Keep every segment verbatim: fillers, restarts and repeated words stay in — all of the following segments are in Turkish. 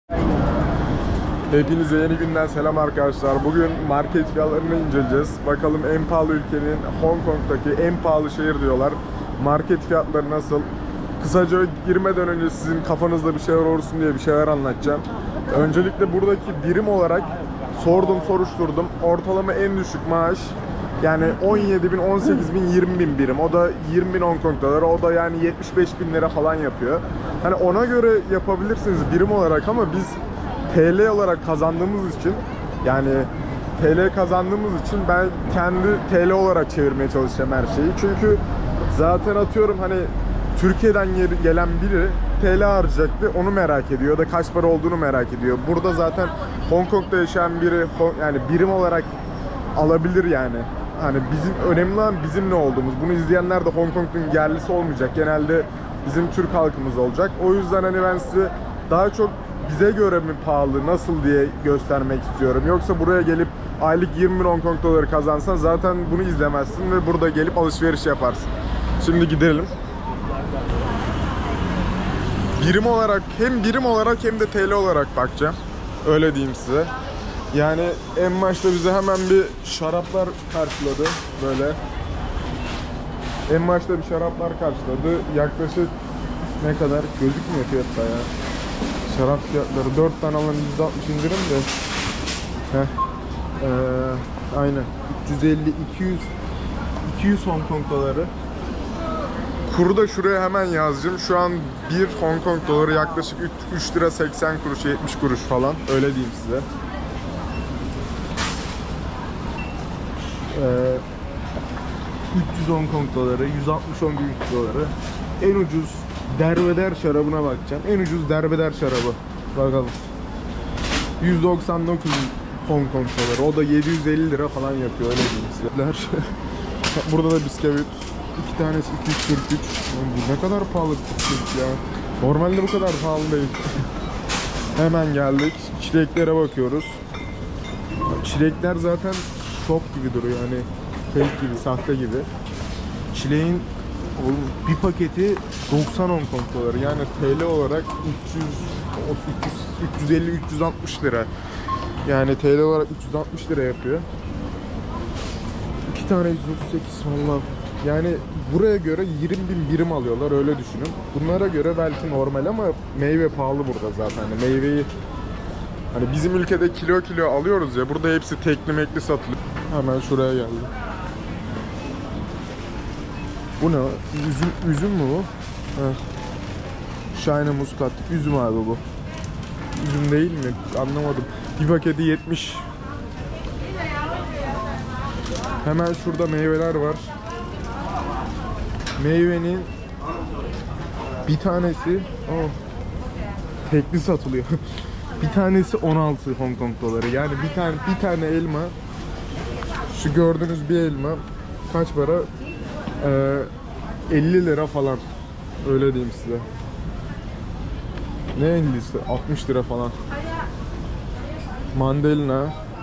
Hepinize yeni günden selam arkadaşlar. Bugün market fiyatlarını inceleyeceğiz. Bakalım en pahalı ülkenin Hong Kong'daki en pahalı şehir diyorlar. Market fiyatları nasıl? Kısaca girmeden önce sizin kafanızda bir şeyler olsun diye bir şeyler anlatacağım. Öncelikle buradaki birim olarak sordum, soruşturdum. Ortalama en düşük maaş yani on yedi bin, on sekiz bin, yirmi bin birim. O da yirmi bin Hong Kong doları. O da yani yetmiş beş bin lira falan yapıyor. Hani ona göre yapabilirsiniz birim olarak ama biz T L olarak kazandığımız için, yani T L kazandığımız için ben kendi T L olarak çevirmeye çalışacağım her şeyi. Çünkü zaten atıyorum hani Türkiye'den gelen biri T L harcayacaktı, onu merak ediyor ya da kaç para olduğunu merak ediyor. Burada zaten Hong Kong'da yaşayan biri yani birim olarak alabilir yani. Hani bizim önemli olan bizim ne olduğumuz. Bunu izleyenler de Hong Kong'un yerlisi olmayacak. Genelde bizim Türk halkımız olacak. O yüzden hani ben size daha çok bize göre mi pahalı, nasıl diye göstermek istiyorum. Yoksa buraya gelip aylık yirmi bin Hong Kong doları kazansan zaten bunu izlemezsin ve burada gelip alışveriş yaparsın. Şimdi gidelim. Birim olarak, hem birim olarak hem de T L olarak bakacağım. Öyle diyeyim size. Yani en başta bize hemen bir şaraplar karşıladı böyle. En başta bir şaraplar karşıladı. Yaklaşık ne kadar gözükmüyor fiyatta ya. Şarap fiyatları dört tane alan yüzde altmış indirim de. Heh. Ee, aynen. üç yüz elli iki yüz iki yüz Hong Kong doları. Kuru da şuraya hemen yazacağım. Şu an bir Hong Kong doları yaklaşık üç lira seksen kuruş, yetmiş kuruş falan. Öyle diyeyim size. Ee, üç yüz Hong Kong doları, yüz altmış Hong Kong doları. En ucuz derbeder şarabına bakacağım. En ucuz derbeder şarabı. Bakalım. yüz doksan dokuz Hong Kong doları. O da yedi yüz elli lira falan yapıyor. Öyle diyeyim size. Burada da bisküvit. İki tanesi iki yüz kırk üç. Bu ne kadar pahalı bisküvit ya. Normalde bu kadar pahalı değil. Hemen geldik. Çileklere bakıyoruz. Çilekler zaten şok gibi duruyor. Yani fake gibi, sahte gibi. Çileğin bir paketi doksan Hong Kong doları. Yani T L olarak üç yüz, üç yüz elli üç yüz altmış lira. Yani T L olarak üç yüz altmış lira yapıyor. İki tane yüz otuz sekiz valla. Yani buraya göre yirmi bin birim alıyorlar, öyle düşünün. Bunlara göre belki normal ama meyve pahalı burada zaten. Yani meyveyi hani bizim ülkede kilo kilo alıyoruz ya, burada hepsi tekli mekli satılıyor. Hemen şuraya geldim. Bu ne? Üzüm, üzüm mü bu? Heh. Shine muskat. Üzüm abi bu. Üzüm değil mi? Anlamadım. Bir paketi yetmiş. Hemen şurada meyveler var. Meyvenin bir tanesi oh, tekli satılıyor. Bir tanesi on altı Hong Kong doları. Yani bir tane bir tane elma, şu gördüğünüz bir elma kaç para? Ee, elli lira falan. Öyle diyeyim size. Ne ellisi? altmış lira falan. Mandalina.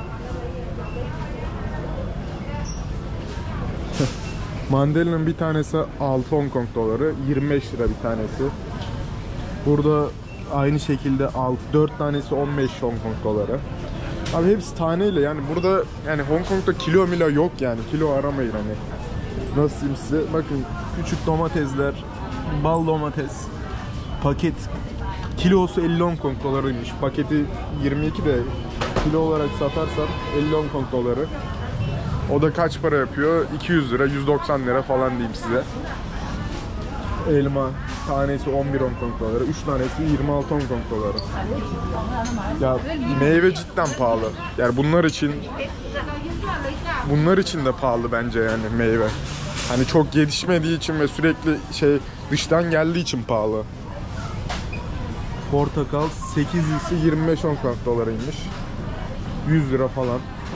Mandalina'nın bir tanesi altı Hong Kong doları. yirmi beş lira bir tanesi. Burada aynı şekilde altı, dört tanesi on beş Hong Kong doları. Abi hepsi taneyle, yani burada yani Hong Kong'da kilo milo yok yani. Kilo aramayın hani. Nasıl diyeyim size? Bakın küçük domatesler, bal domates. Paket kilosu elli Hong Kong dolarıymış. Paketi yirmi iki de kilo olarak satarsan elli Hong Kong doları. O da kaç para yapıyor? iki yüz lira, yüz doksan lira falan diyeyim size. Elma tanesi on bir Hong Kong doları, üç tanesi yirmi altı Hong Kong doları. Ya meyve cidden pahalı. Yani bunlar için bunlar için de pahalı bence yani meyve. Hani çok yetişmediği için ve sürekli şey dıştan geldiği için pahalı. Portakal sekizlisi yirmi beş Hong Kong dolarıymış. yüz lira falan.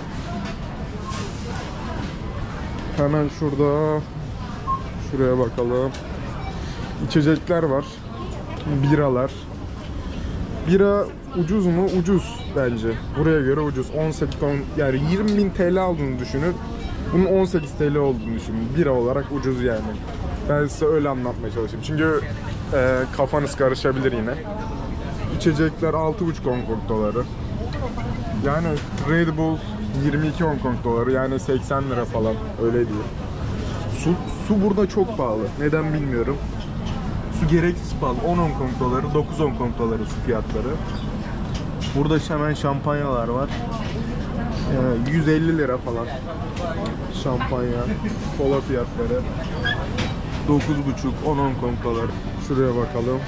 Hemen şurada şuraya bakalım. İçecekler var. Biralar. Bira ucuz mu? Ucuz bence. Buraya göre ucuz. on sekiz yani yirmi bin T L aldığını düşünün. Bunun on sekiz T L olduğunu düşünün. Bira olarak ucuz yani. Ben size öyle anlatmaya çalışayım. Çünkü e, kafanız karışabilir yine. İçecekler altı buçuk Hong Kong doları. Yani Red Bull yirmi iki Hong Kong doları, yani seksen lira falan, öyle değil. Su, su burada çok pahalı. Neden bilmiyorum. Su gereksiz pahalı. on Hong Kong doları, dokuz Hong Kong doları su fiyatları. Burada hemen şampanyalar var. Yani yüz elli lira falan. Şampanya, kola fiyatları. dokuz buçuk on Hong Kong doları. Şuraya bakalım.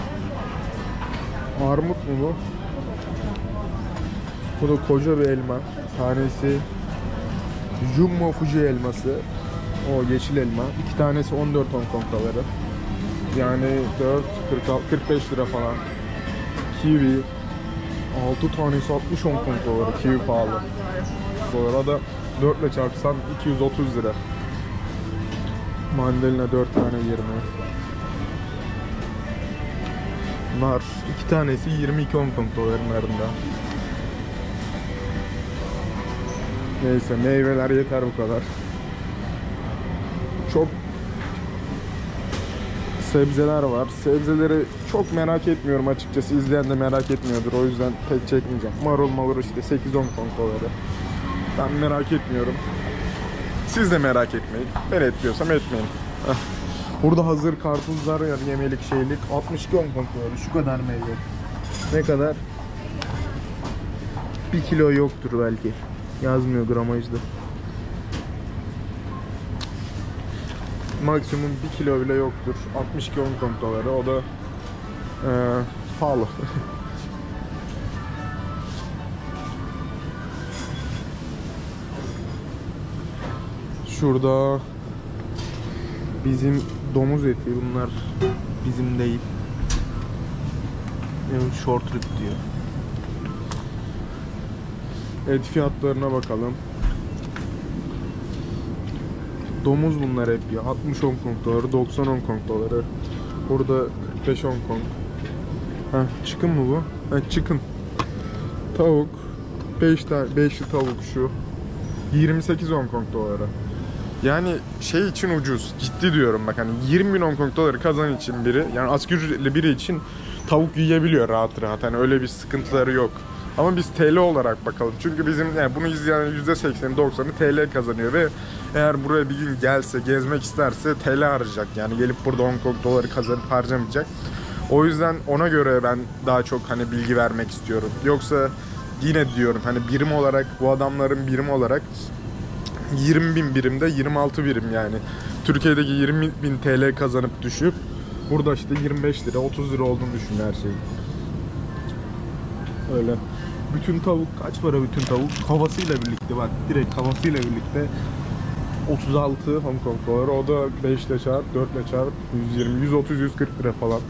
Armut mu bu? Bu da koca bir elma. Tanesi Jumbo Fuji elması. O yeşil elma. İki tanesi on dört Hong Kong doları. Yani dört, kırk altı, kırk beş lira falan. Kiwi altı tanesi altmış Hong Kong doları. Kiwi pahalı. Dolara da dört ile çarpsam iki yüz otuz lira. Mandalina dört tane yirmi. Nar iki tanesi yirmi iki Hong Kong dolarlarında. Neyse, meyveler yeter bu kadar. Çok sebzeler var. Sebzeleri çok merak etmiyorum açıkçası. İzleyen de merak etmiyordur. O yüzden pek çekmeyeceğim. Marul marul işte sekiz Hong Kong doları. Ben merak etmiyorum. Siz de merak etmeyin. Ben etmiyorsam etmeyin. Burada hazır karpuzlar, yani yemelik şeylik altmış iki Hong Kong doları. Şu kadar meyve. Ne kadar? Bir kilo yoktur belki. Yazmıyor gramajda. Maksimum bir kilo bile yoktur. altmış iki Hong Kong doları. O da ee, pahalı. Şurada bizim domuz eti, bunlar bizim değil. Short rib diyor. Et fiyatlarına bakalım. Domuz bunlar hep ya. altmış Hong Kong doları, doksan Hong Kong doları. Burada kırk beş Hong Kong. Heh, chicken mı bu? Heh, chicken. Tavuk. beş tane, beşli tavuk şu. yirmi sekiz Hong Kong doları. Yani şey için ucuz. Ciddi diyorum bak, hani yirmi bin Hong Kong doları kazan için biri, yani asgari ücretli biri için tavuk yiyebiliyor rahat rahat. Hani öyle bir sıkıntıları yok. Ama biz T L olarak bakalım. Çünkü bizim yani bunu izleyen yüzde sekseni doksanı T L kazanıyor ve eğer buraya bir gün gelse, gezmek isterse T L harcayacak. Yani gelip burada Hong Kong doları kazanıp harcamayacak. O yüzden ona göre ben daha çok hani bilgi vermek istiyorum. Yoksa yine diyorum hani birim olarak, bu adamların birim olarak yirmi bin birimde yirmi altı birim yani. Türkiye'deki yirmi bin T L kazanıp düşüp burada işte yirmi beş lira, otuz lira olduğunu düşün her şey. Öyle. Bütün tavuk kaç para bütün tavuk? Havasıyla birlikte bak, direkt havasıyla birlikte otuz altı Hong Kong doları. O da beş ile çarp, dört ile çarp yüz yirmi, yüz otuz, yüz kırk lira falan.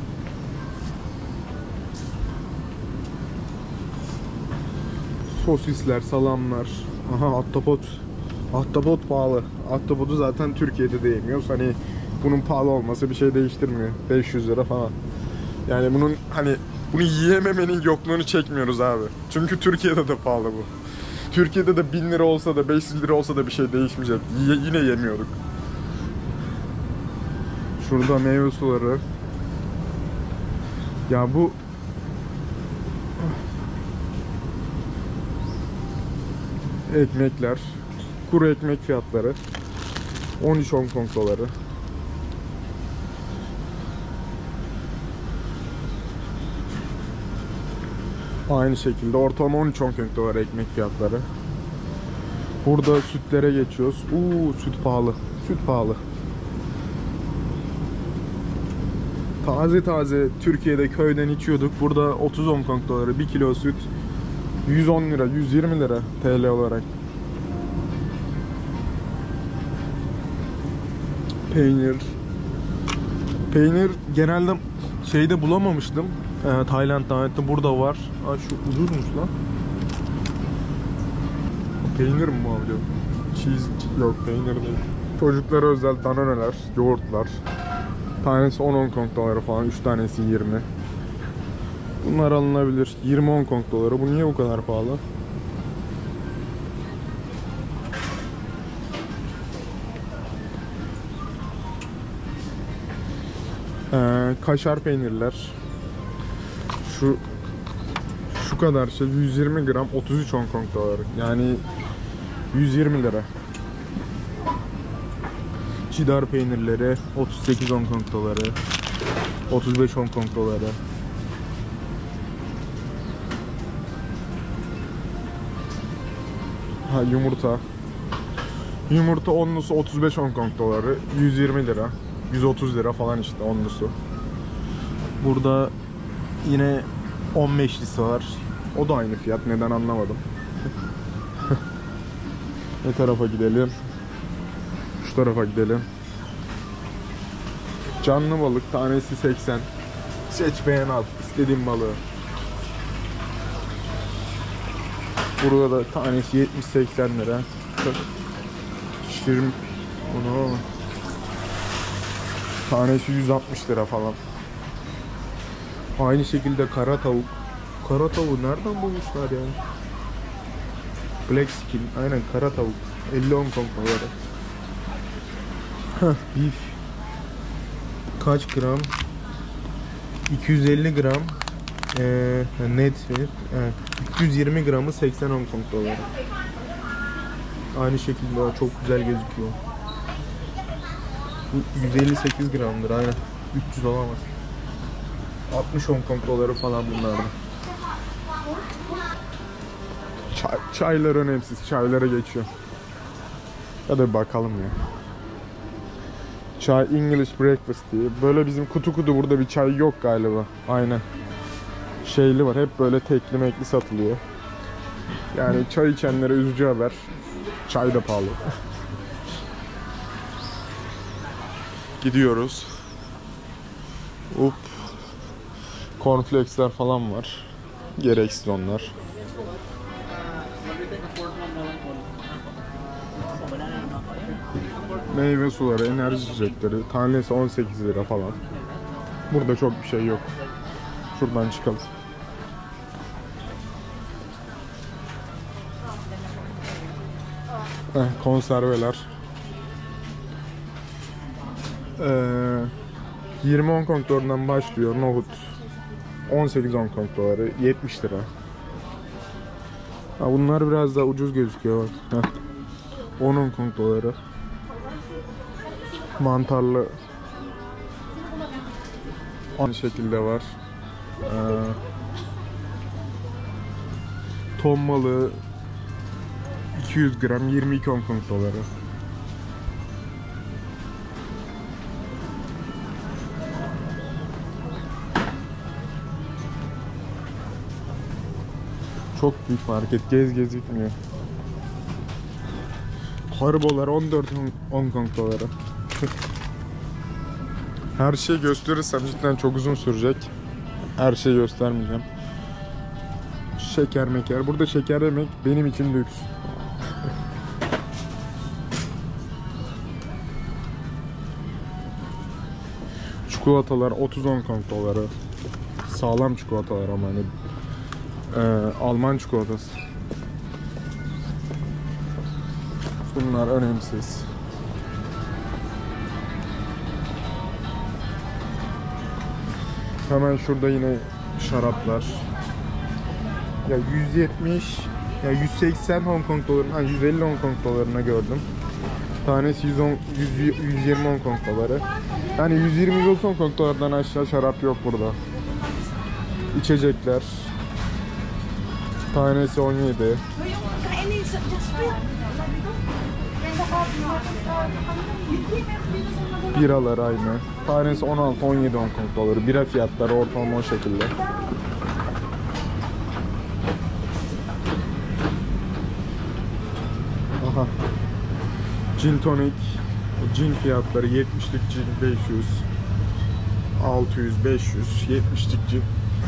Sosisler, salamlar. Aha, ahtapot. Ahtapot pahalı. Ahtapotu zaten Türkiye'de de yemiyoruz. Hani bunun pahalı olması bir şey değiştirmiyor. beş yüz lira falan. Yani bunun hani bunu yiyememenin yokluğunu çekmiyoruz abi. Çünkü Türkiye'de de pahalı bu. Türkiye'de de bin lira olsa da beş yüz lira olsa da bir şey değişmeyecek. Y yine yemiyorduk. Şurada meyve suları. Ya bu ekmekler, kuru ekmek fiyatları on üç Hong Kong doları. Aynı şekilde ortalama on üç Hong Kong doları ekmek fiyatları. Burada sütlere geçiyoruz. Uuu, süt pahalı. Süt pahalı. Taze taze Türkiye'de köyden içiyorduk. Burada otuz Hong Kong doları bir kilo süt. yüz on lira, yüz yirmi lira T L olarak. Peynir. Peynir genelde şeyde bulamamıştım. Ee, Tayland'da, burada var. Aa, şu ucuzmuş lan. Peynir mi bu abi? Cheese yok, peynir değil. Çocuklara özel danoneler, yoğurtlar. Tanesi on Hong Kong doları falan, üç tanesi yirmi. Bunlar alınabilir. yirmi Hong Kong doları. Bu niye bu kadar pahalı? Ee, kaşar peynirler. Şu şu kadar şey yüz yirmi gram otuz üç Hong Kong doları. Yani yüz yirmi lira. Cheddar peynirleri otuz sekiz Hong Kong doları. otuz beş Hong Kong doları. Ha, yumurta. Yumurta onlusu otuz beş Hong Kong doları. yüz yirmi lira. yüz otuz lira falan işte onlusu. Burada yine on beşlisi var. O da aynı fiyat. Neden anlamadım. Ne tarafa gidelim? Şu tarafa gidelim. Canlı balık tanesi seksen. Seç beğen al. İstediğin balığı. Burada da tanesi yetmiş seksen lira. Şirin bunu tanesi yüz altmış lira falan. Aynı şekilde kara tavuk. Kara tavuğu nereden bulmuşlar yani? Black skin. Aynen kara tavuk. elli Hong Kong doları. Heh, beef. Kaç gram? iki yüz elli gram. Ee, net fiyat. Evet. üç yüz yirmi gramı seksen Hong Kong doları. Aynı şekilde çok güzel gözüküyor. Bu yüz elli sekiz gramdır aynen. üç yüz olamaz. altmış Hong Kong doları falan bunlardan. Çay, çaylar önemsiz. Çaylara geçiyor. Hadi bakalım ya. Çay English breakfast diye. Böyle bizim kutu kutu burada bir çay yok galiba. Aynen. Şeyli var. Hep böyle tekli mekli satılıyor. Yani çay içenlere üzücü haber. Çay da pahalı. Gidiyoruz. Up. Cornflakes'ler falan var. Gereksiz onlar. Meyve suları, enerji içecekleri. Tanesi on sekiz lira falan. Burada çok bir şey yok. Şuradan çıkalım. Heh, konserveler. Ee, yirmi Hong Kong dolarından başlıyor nohut. on sekiz Hong Kong doları, yetmiş lira. Ha, bunlar biraz daha ucuz gözüküyor bak. Heh. on Hong Kong doları. Mantarlı aynı şekilde var. Ee, ton balığı iki yüz gram yirmi iki Hong Kong doları. Çok büyük market, gez gez bitmiyor. Haribolar on dört Hong Kong doları. Her şeyi gösterirsem cidden çok uzun sürecek. Her şeyi göstermeyeceğim. Şeker meker. Burada şeker yemek benim için lüks. Çikolatalar otuz Hong Kong doları. Sağlam çikolatalar ama hani ee, Alman çikolatası. Bunlar önemsiz. Hemen şurada yine şaraplar. Ya yüz yetmiş, ya yüz seksen Hong Kong dolarına, yüz elli Hong Kong dolarına gördüm. Tanesi yüz on, yüz, yüz yirmi Hong Kong doları. Yani yüz yirmi yüz otuz Hong Kong dolardan aşağı şarap yok burada. İçecekler. Tanesi on yedi. Biralar aynı. Tanesi on altı on yedi Hong Kong doları. Bira fiyatları ortalama o şekilde. Aha. Gin tonic. Gin fiyatları yetmişlik gin beş yüz. altı yüz beş yüz. yetmişlik gin.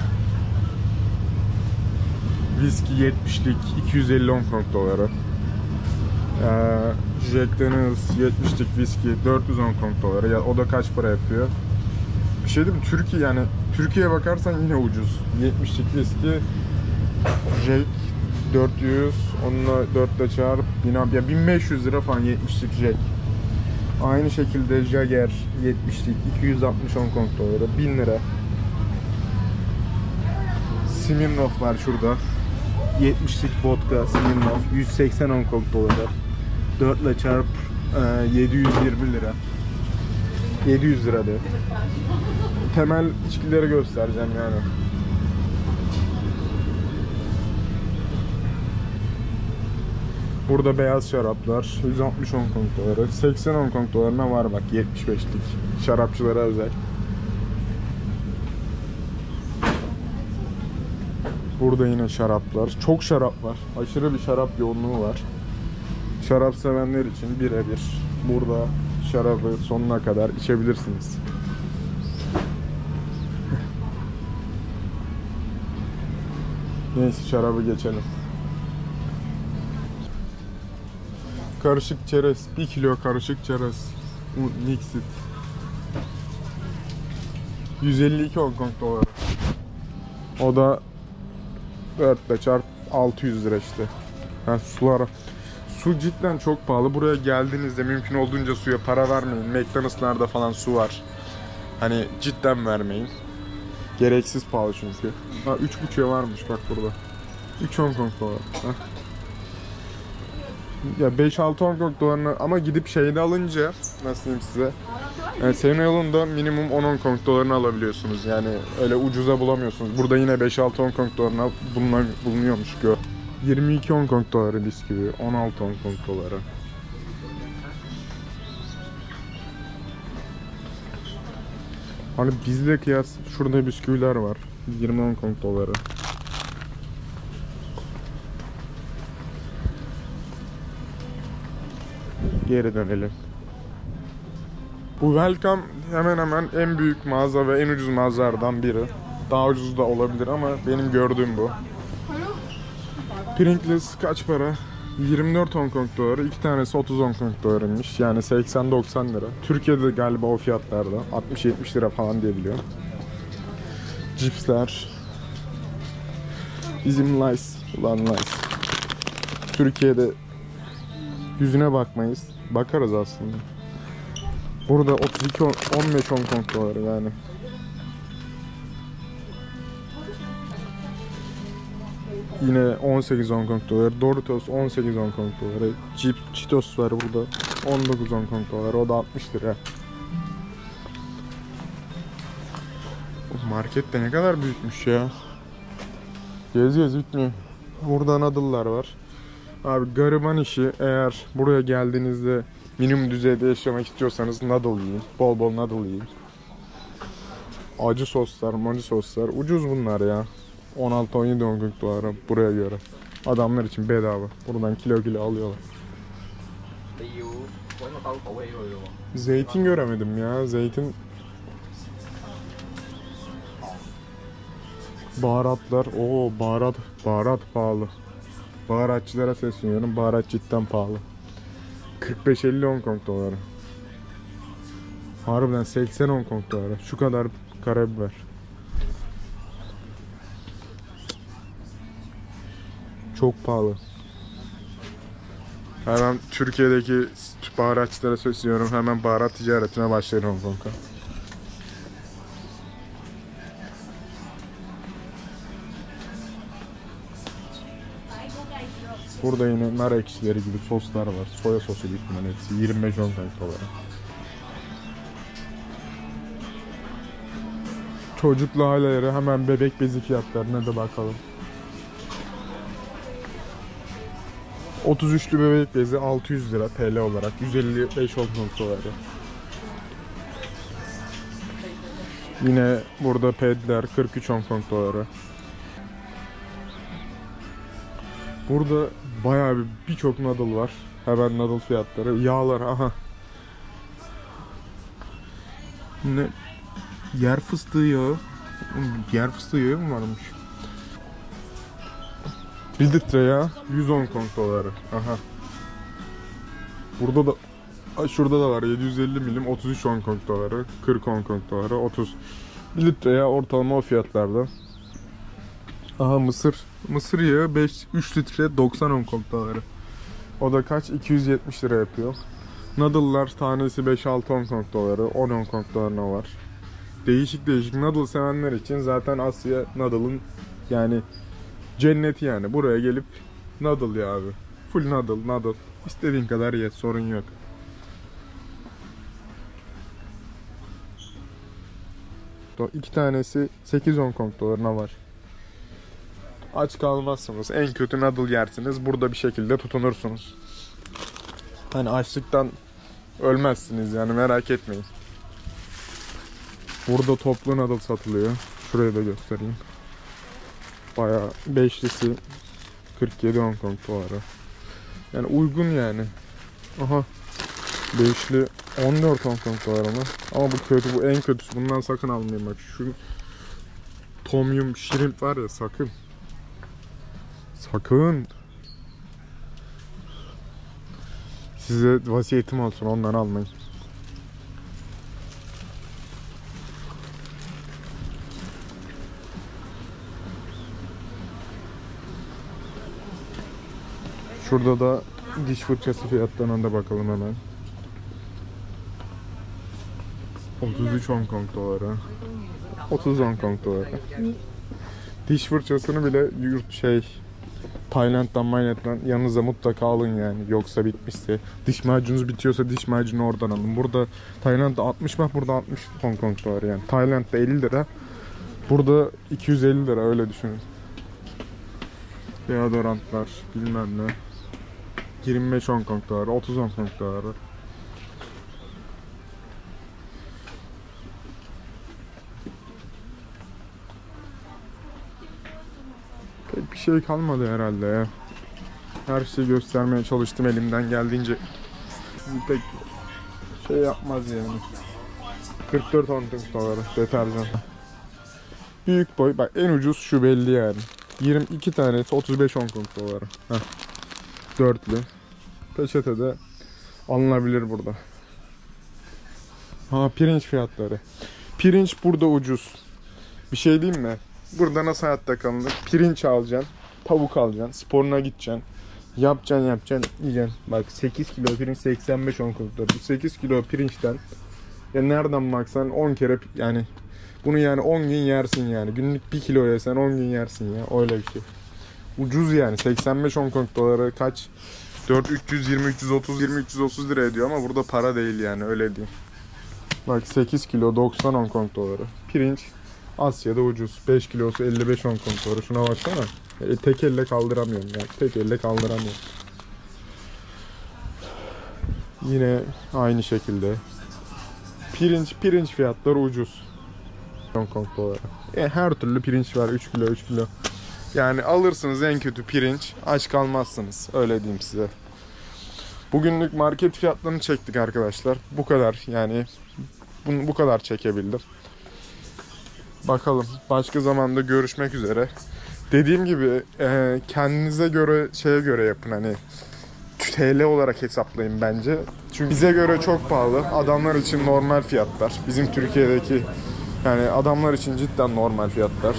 Viski yetmişlik iki yüz elli Hong Kong doları. Ee, Jack Daniels yetmişlik viski dört yüz Hong Kong doları. Ya o da kaç para yapıyor? Bir şey değil mi? Türkiye yani Türkiye'ye bakarsan yine ucuz. yetmişlik viski Jack dört yüz, onunla dörtle çarp ya bin beş yüz lira falan yetmişlik Jack. Aynı şekilde Jagger yetmişlik iki yüz altmış Hong Kong doları bin lira. Smirnoff var şurada. yetmişlik vodka Smirnoff. yüz seksen Hong Kong doları. dört ile çarp e, yedi yüz yirmi lira. yedi yüz lira de. Temel içkileri göstereceğim yani. Burada beyaz şaraplar yüz altmış Hong Kong doları. seksen Hong Kong dolarına var bak, yetmiş beşlik. Şarapçılara özel. Burada yine şaraplar. Çok şarap var. Aşırı bir şarap yoğunluğu var. Şarap sevenler için birebir. Burada şarabı sonuna kadar içebilirsiniz. Neyse, şarabı geçelim. Karışık çerez. bir kilo karışık çerez. Mixed. yüz elli iki Hong Kong doları. O da dört ile çarp altı yüz lira işte. Yani sular. Su cidden çok pahalı. Buraya geldiğinizde mümkün olduğunca suya para vermeyin. McDonald's'larda falan su var. Hani cidden vermeyin. Gereksiz pahalı çünkü. Ha, üç buçuğa varmış bak burada. üç Hong Kong doları. Ya beş altı Hong Kong dolarına ama gidip şeyde alınca, nasıl diyeyim size, yani Seven yolunda minimum on Hong Kong dolarını alabiliyorsunuz. Yani öyle ucuza bulamıyorsunuz. Burada yine beş altı Hong Kong dolarına bulunan, bulunuyormuş gör. yirmi iki Hong Kong doları bisküvi, on altı Hong Kong doları. Hani bizle kıyas şurada bisküviler var. yirmi Hong Kong doları. Geri dönelim. Bu Welcome hemen hemen en büyük mağaza ve en ucuz mağazalardan biri. Daha ucuz da olabilir ama benim gördüğüm bu. Pringles kaç para? yirmi dört Hong Kong doları. iki tanesi otuz Hong Kong dolarıymış. Yani seksen doksan lira. Türkiye'de galiba o fiyatlarda. altmış yetmiş lira falan diye biliyorum. Cipsler. Bizim Lays. Ulan Lays. Türkiye'de yüzüne bakmayız. Bakarız aslında. Burada otuz iki on beş Hong Kong doları yani. Yine on sekiz Hong Kong doları. Doritos on sekiz Hong Kong doları. Chips, Cheetos var burada. on dokuz Hong Kong doları. O da altmış lira. Market de ne kadar büyükmüş ya. Gez gez bitmiyor. Burada noodle'lar var. Abi gariban işi, eğer buraya geldiğinizde minimum düzeyde yaşamak istiyorsanız noodle yiyin. Bol bol noodle yiyin. Acı soslar, macı soslar. Ucuz bunlar ya. on altı on yedi Hong Kong dolara buraya göre. Adamlar için bedava. Buradan kilo kilo alıyorlar. Zeytin göremedim ya. Zeytin. Baharatlar. Oo, baharat. Baharat pahalı. Baharatçılara sesleniyorum. Baharat cidden pahalı. kırk beş elli Hong Kong doları. Harbiden seksen Hong Kong doları. Şu kadar karabiber. Çok pahalı. Hemen Türkiye'deki baharatçılara sesleniyorum. Hemen baharat ticaretine başlayın Hong Kong'a. Burada yine nar ekşileri gibi soslar var. Soya sosu büyük ihtimalle hepsi. yirmi beş Hong Kong doları. Çocuklu aileleri hemen bebek bezi fiyatlarına da bakalım. otuz üçlü bebek bezi altı yüz lira T L olarak. yüz elli beş Hong Kong doları. Yine burada pedler kırk üç Hong Kong doları. Burada bayağı bir birçok noodle var. Hemen noodle fiyatları. Yağlar aha. Ne? Yer fıstığı yağı. Yer fıstığı yağı mı varmış? bir litre yağ yüz Hong Kong doları. Aha. Burada da şurada da var yedi yüz elli milim otuz üç Hong Kong doları. kırk Hong Kong doları. otuz. bir litre yağ ortalama o fiyatlarda. Aha mısır. Mısır yağı beş üç litre doksan Hong Kong doları. O da kaç? iki yüz yetmiş lira yapıyor. Noodle'lar tanesi beş altı Hong Kong doları. on Hong Kong dolarına var. Değişik değişik noodle sevenler için zaten Asya noodle'ın Yani cenneti yani. Buraya gelip noodle ya abi. Full noodle, noodle. İstediğin kadar ye, sorun yok. İki tanesi sekiz Hong Kong dolarına var. Aç kalmazsınız. En kötü noodle yersiniz. Burada bir şekilde tutunursunuz. Hani açlıktan ölmezsiniz yani, merak etmeyin. Burada toplu noodle satılıyor. Şurayı da göstereyim. Bayağı beşlisi kırk yedi Hong Kong doları. Yani uygun yani. Aha. Beşli on dört Hong Kong doları mı? Ama bu kötü, bu en kötüsü. Bundan sakın almayın bak. Şu tom yum shrimp var ya, sakın. Sakın. Size vasiyetim olsun, ondan almayın. Şurada da diş fırçası fiyatlarına da bakalım hemen. otuz üç Hong Kong doları. otuz Hong Kong doları. Diş fırçasını bile yurt şey Tayland'dan, Mayland'dan yanınıza mutlaka alın yani. Yoksa bitmişse. Diş macununuz bitiyorsa diş macunu oradan alın. Burada Tayland'da altmış bak, burada altmış Hong Kong doları yani. Tayland'da elli lira. Burada iki yüz elli lira, öyle düşünün. Deodorantlar bilmem ne. yirmi beş Hong Kong doları, otuz Hong Kong doları. Pek bir şey kalmadı herhalde ya. Her şeyi göstermeye çalıştım elimden geldiğince. Sizi pek şey yapmaz yani. kırk dört Hong Kong doları deterjan. Büyük boy, bak en ucuz şu belli yani. yirmi iki tanesi otuz beş Hong Kong doları. Heh. Dörtlü. Peçete de alınabilir burada. Ha, pirinç fiyatları. Pirinç burada ucuz. Bir şey diyeyim mi? Burada nasıl hayatta kalınır? Pirinç alacaksın, tavuk alacaksın, sporuna gideceksin. Yapacaksın yapacaksın yiyeceksin. Bak sekiz kilo pirinç seksen beş Hong Kong doları. Bu sekiz kilo pirinçten ya nereden baksan on kere yani bunu yani on gün yersin yani. Günlük bir kilo yesen on gün yersin ya. Öyle bir şey. Ucuz yani. seksen beş Hong Kong doları kaç? dört üç yüz yirmi üç yüz otuz yirmi üç yüz otuz lira ediyor ama burada para değil yani, öyle diyeyim. Bak sekiz kilo doksan Hong Kong doları. Pirinç Asya'da ucuz. beş kilosu elli beş Hong Kong doları. Şuna baksana. E, tek elle kaldıramıyorum yani. Tek elle kaldıramıyorum. Yine aynı şekilde. Pirinç pirinç fiyatları ucuz. Hong Kong doları. E, her türlü pirinç var. üç kilo üç kilo. Yani alırsınız en kötü pirinç. Aç kalmazsınız. Öyle diyeyim size. Bugünlük market fiyatlarını çektik arkadaşlar. Bu kadar yani. Bunu bu kadar çekebildim. Bakalım. Başka zamanda görüşmek üzere. Dediğim gibi e, kendinize göre şeye göre yapın, hani T L olarak hesaplayın bence. Çünkü bize göre çok pahalı. Adamlar için normal fiyatlar. Bizim Türkiye'deki yani adamlar için cidden normal fiyatlar.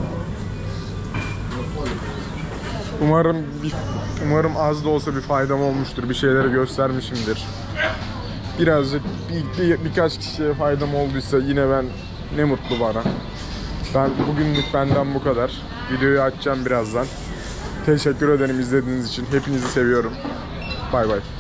Umarım bir, umarım az da olsa bir faydam olmuştur. Bir şeyleri göstermişimdir. Birazcık bir, bir, birkaç kişiye faydam olduysa yine ben ne mutlu bana. Ben bugünlük benden bu kadar. Videoyu açacağım birazdan. Teşekkür ederim izlediğiniz için. Hepinizi seviyorum. Bay bay.